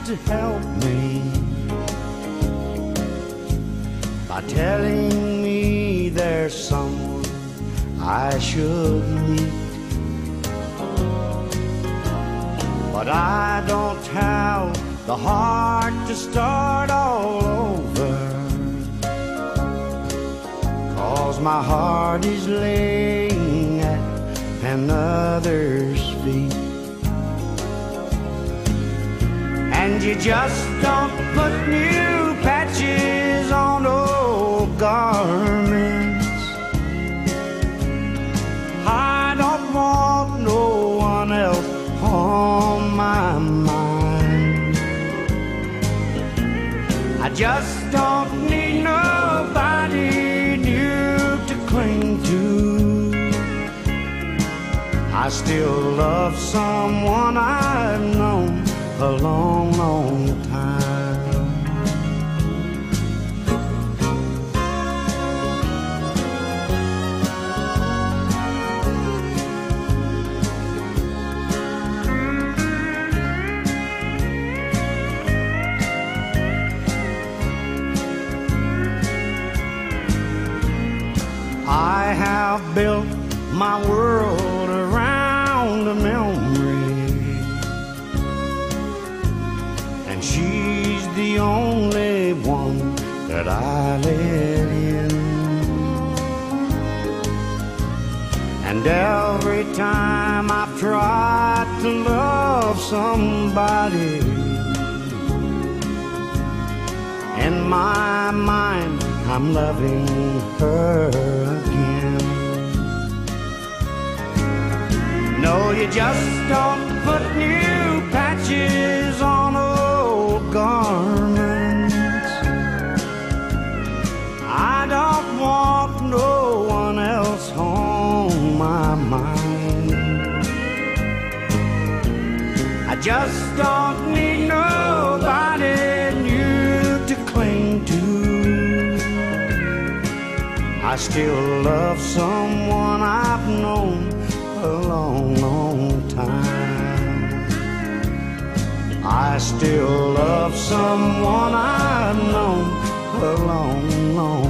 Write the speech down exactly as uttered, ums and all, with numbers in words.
to help me by telling me there's someone I should meet. But I don't have the heart to start all over, 'cause my heart is laying at another's feet. And you just don't put new patches on old garments. I don't want no one else on my mind. I just don't need nobody new to cling to. I still love someone I've known a long, long time. I have built my world around a memory, and she's the only one that I let in. And every time I've tried to love somebody, in my mind I'm loving her again. No, you just don't put new patches on old garments. I don't want no one else on my mind. I just don't need nobody new to cling to. I still love someone I've known a long, long time. I still love someone I've known a long, long